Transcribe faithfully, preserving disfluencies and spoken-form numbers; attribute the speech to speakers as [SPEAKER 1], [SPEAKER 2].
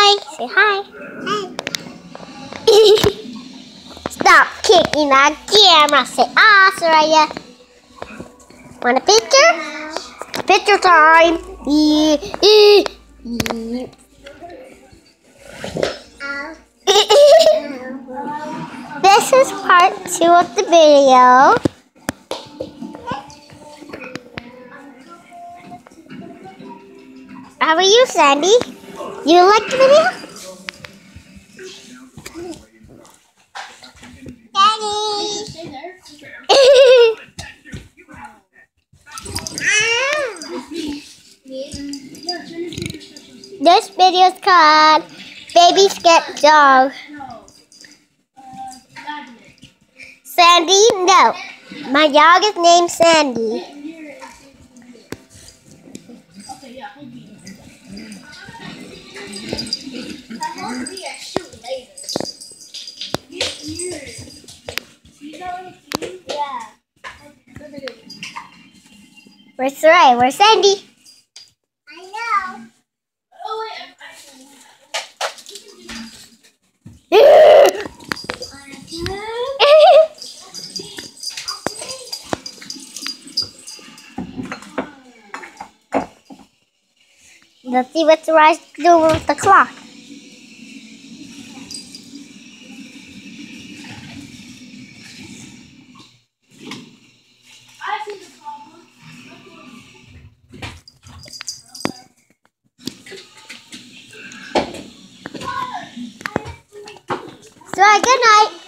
[SPEAKER 1] Hi. Say hi. Hi. Stop kicking that camera. Say ah, Soraya. Want a picture? Picture time. E e e. This is part two of the video. How are you, Sandy? You like the video? Daddy! This video is called Babies Get Dog. Sandy? No. My dog is named Sandy. Where's Soraya? Where's Sandy? I know. Oh, wait. Let's see what Soraya's doing with the clock. Soraya, good night.